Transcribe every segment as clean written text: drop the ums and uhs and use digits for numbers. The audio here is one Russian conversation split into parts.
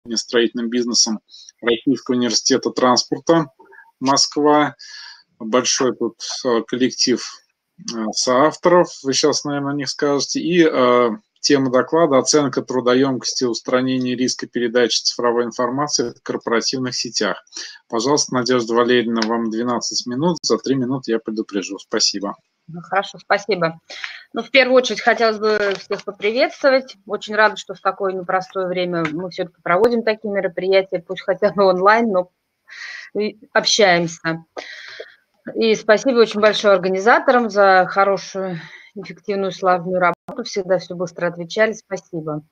строительным бизнесом Российского университета транспорта Москва. Большой тут коллектив соавторов, вы сейчас, наверное, о них скажете. И тема доклада – оценка трудоемкости устранения риска передачи цифровой информации в корпоративных сетях. Пожалуйста, Надежда Валерьевна, вам 12 минут. За 3 минуты я предупрежу. Спасибо. Хорошо, спасибо. Ну, в первую очередь, хотелось бы всех поприветствовать. Очень рада, что в такое непростое время мы все-таки проводим такие мероприятия, пусть хотя бы онлайн, но общаемся. И спасибо очень большое организаторам за хорошую, эффективную, славную работу. Всегда все быстро отвечали. Спасибо.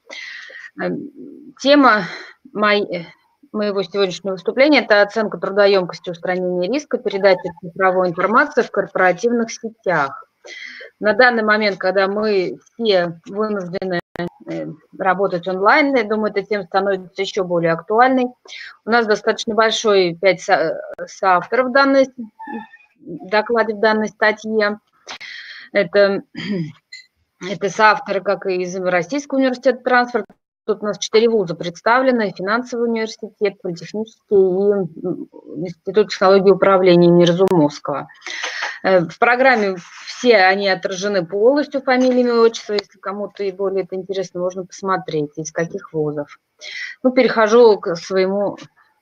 Тема моего сегодняшнего выступления – это оценка трудоемкости устранения риска передачи цифровой информации в корпоративных сетях. На данный момент, когда мы все вынуждены работать онлайн, я думаю, эта тема становится еще более актуальной. У нас достаточно большой 5 соавторов в данной докладе, в данной статье. Это соавторы как и из Российского университета транспорта. Тут у нас 4 вуза представлены: финансовый университет, политехнический и Институт технологий управления имени Разумовского. В программе все они отражены полностью, фамилиями, отчества. Если кому-то и более это интересно, можно посмотреть, из каких вузов. Ну, перехожу к своему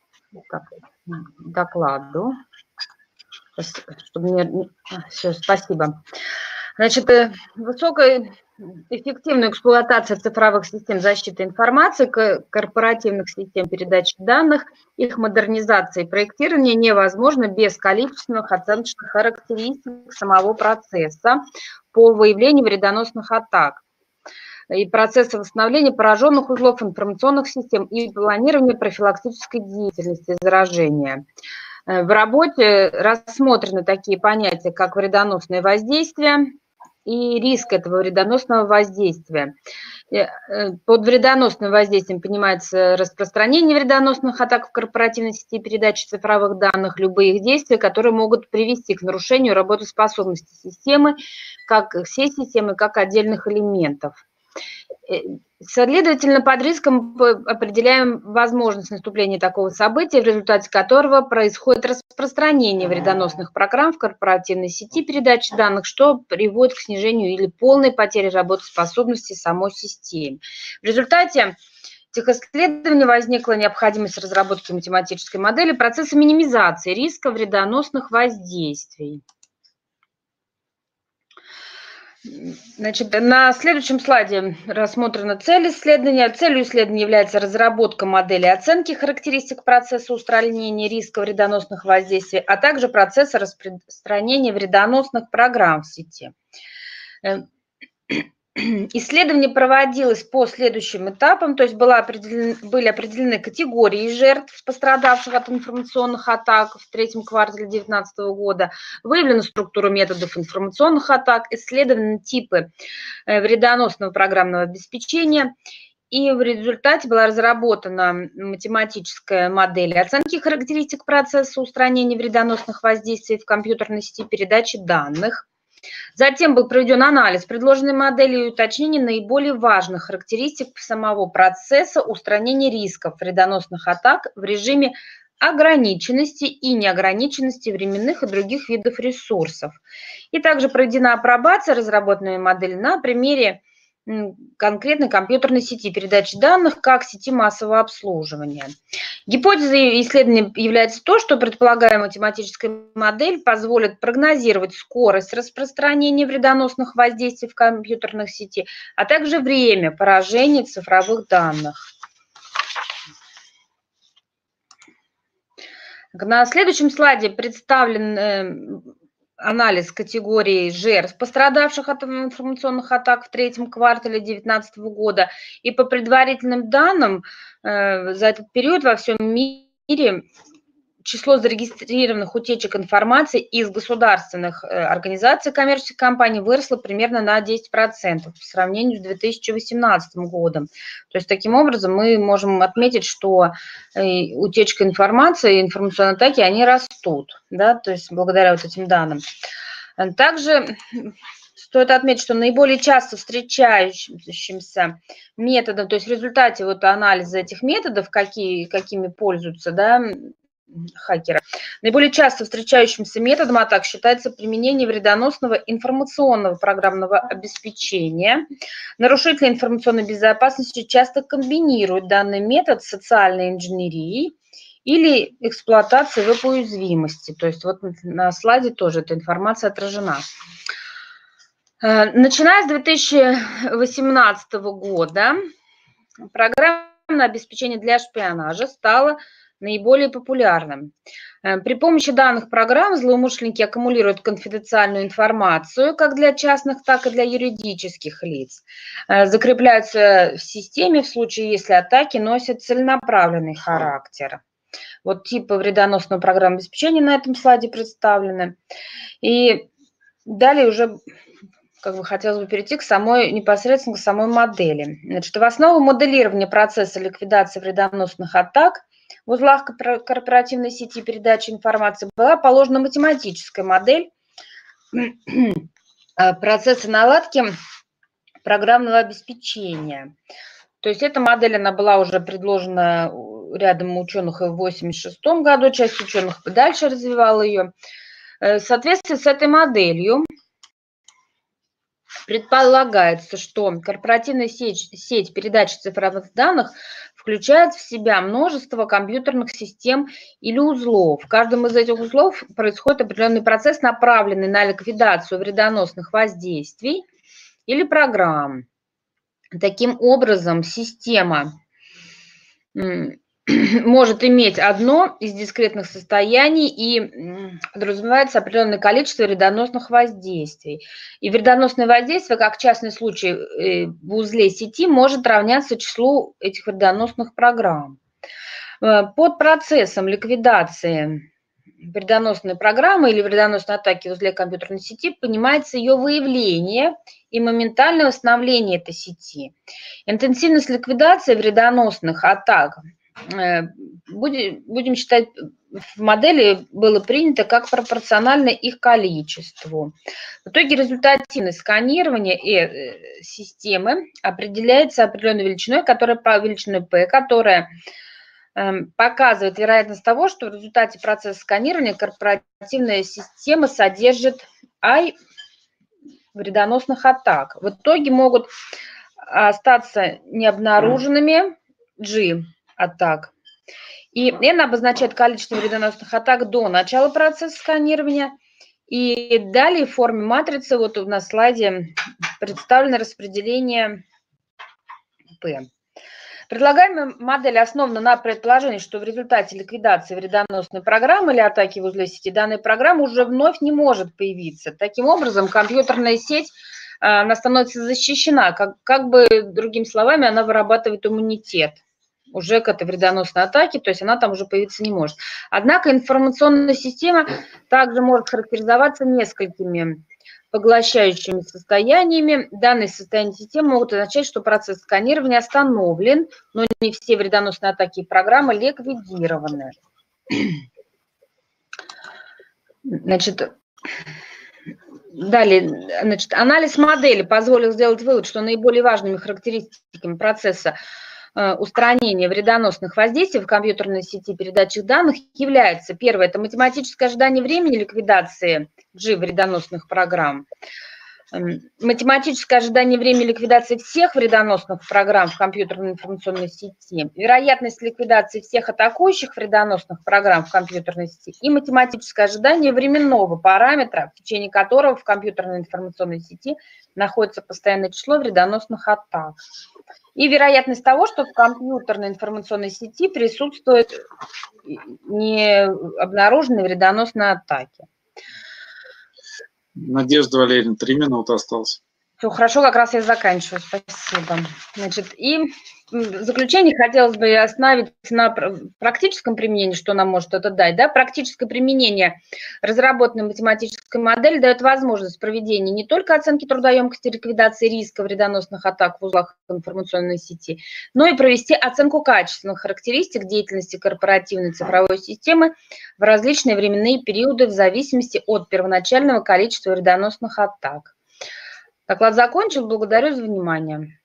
докладу. Чтобы мне... Все, спасибо. Значит, высокая эффективная эксплуатация цифровых систем защиты информации, корпоративных систем передачи данных, их модернизация и проектирование невозможно без количественных оценочных характеристик самого процесса по выявлению вредоносных атак и процесса восстановления пораженных узлов информационных систем и планирования профилактической деятельности заражения. В работе рассмотрены такие понятия, как вредоносное воздействие и риск этого вредоносного воздействия. Под вредоносным воздействием понимается распространение вредоносных атак в корпоративной сети передачи цифровых данных, любые их действия, которые могут привести к нарушению работоспособности системы, как всей системы, как отдельных элементов. Следовательно, под риском определяем возможность наступления такого события, в результате которого происходит распространение вредоносных программ в корпоративной сети передачи данных, что приводит к снижению или полной потере работоспособности самой системы. В результате этих исследований возникла необходимость разработки математической модели процесса минимизации риска вредоносных воздействий. Значит, на следующем слайде рассмотрена цель исследования. Целью исследования является разработка модели оценки характеристик процесса устранения риска вредоносных воздействий, а также процесса распространения вредоносных программ в сети. Исследование проводилось по следующим этапам, то есть были определены категории жертв, пострадавших от информационных атак в третьем квартале 2019 года, выявлена структура методов информационных атак, исследованы типы вредоносного программного обеспечения, и в результате была разработана математическая модель оценки характеристик процесса устранения вредоносных воздействий в компьютерной сети передачи данных. Затем был проведен анализ предложенной модели и уточнение наиболее важных характеристик самого процесса устранения рисков вредоносных атак в режиме ограниченности и неограниченности временных и других видов ресурсов. И также проведена апробация разработанной модели на примере конкретной компьютерной сети передачи данных как сети массового обслуживания. Гипотезой исследования является то, что предполагаемая математическая модель позволит прогнозировать скорость распространения вредоносных воздействий в компьютерных сети, а также время поражения цифровых данных. На следующем слайде представлен анализ категории жертв, пострадавших от информационных атак в третьем квартале 2019 года. И по предварительным данным, за этот период во всем мире число зарегистрированных утечек информации из государственных организаций коммерческих компаний выросло примерно на 10% по сравнению с 2018 годом. То есть таким образом мы можем отметить, что утечка информации, информационные атаки, они растут, да, то есть благодаря вот этим данным. Также Стоит отметить, что наиболее часто встречающимся методом, то есть в результате вот анализа этих методов, какими пользуются, да, хакеры, наиболее часто встречающимся методом атак считается применение вредоносного информационного программного обеспечения. Нарушители информационной безопасности часто комбинируют данный метод с социальной инженерией или эксплуатацией веб-уязвимости. То есть вот на слайде тоже эта информация отражена. Начиная с 2018 года программное обеспечение для шпионажа стало наиболее популярным. При помощи данных программ злоумышленники аккумулируют конфиденциальную информацию как для частных, так и для юридических лиц. Закрепляются в системе в случае, если атаки носят целенаправленный характер. Вот типы вредоносного программного обеспечения на этом слайде представлены. И далее уже хотелось бы перейти непосредственно к самой модели. Значит, в основу моделирования процесса ликвидации вредоносных атак в узлах корпоративной сети передачи информации была положена математическая модель процесса наладки программного обеспечения. То есть эта модель, она была уже предложена рядом ученых в 1986 году, часть ученых дальше развивала ее. В соответствии с этой моделью предполагается, что корпоративная сеть передачи цифровых данных включает в себя множество компьютерных систем или узлов. В каждом из этих узлов происходит определенный процесс, направленный на ликвидацию вредоносных воздействий или программ. Таким образом, система может иметь одно из дискретных состояний и подразумевается определенное количество вредоносных воздействий. И вредоносное воздействие, как частный случай в узле сети, может равняться числу этих вредоносных программ. Под процессом ликвидации вредоносной программы или вредоносной атаки в узле компьютерной сети понимается ее выявление и моментальное восстановление этой сети. Интенсивность ликвидации вредоносных атак будем считать, в модели было принято как пропорционально их количеству. В итоге результативность сканирования системы определяется определенной величиной, величиной P, которая показывает вероятность того, что в результате процесса сканирования корпоративная система содержит I вредоносных атак. В итоге могут остаться необнаруженными G атак. И N обозначает количество вредоносных атак до начала процесса сканирования. И далее в форме матрицы, вот на слайде представлено распределение P. Предлагаемая модель основана на предположении, что в результате ликвидации вредоносной программы или атаки в узле сети данной программы уже вновь не может появиться. Таким образом, компьютерная сеть она становится защищена, как бы, другими словами, она вырабатывает иммунитет уже к этой вредоносной атаке, то есть она там уже появиться не может. Однако информационная система также может характеризоваться несколькими поглощающими состояниями. Данные состояния системы могут означать, что процесс сканирования остановлен, но не все вредоносные атаки и программы ликвидированы. Далее, анализ модели позволил сделать вывод, что наиболее важными характеристиками процесса устранения вредоносных воздействий в компьютерной сети передачи данных является: первое – это математическое ожидание времени ликвидации G вредоносных программ. Математическое ожидание времени ликвидации всех вредоносных программ в компьютерной информационной сети, вероятность ликвидации всех атакующих вредоносных программ в компьютерной сети и математическое ожидание временного параметра, в течение которого в компьютерной информационной сети находится постоянное число вредоносных атак. И вероятность того, что в компьютерной информационной сети присутствуют необнаруженные вредоносные атаки. Надежда Валерьевна, 3 минуты осталось. Все хорошо, как раз я заканчиваю. Спасибо. И в заключение хотелось бы остановиться на практическом применении, что нам может это дать. Да? Практическое применение разработанной математической модели дает возможность проведения не только оценки трудоемкости ликвидации риска вредоносных атак в узлах информационной сети, но и провести оценку качественных характеристик деятельности корпоративной цифровой системы в различные временные периоды в зависимости от первоначального количества вредоносных атак. Доклад закончен. Благодарю за внимание.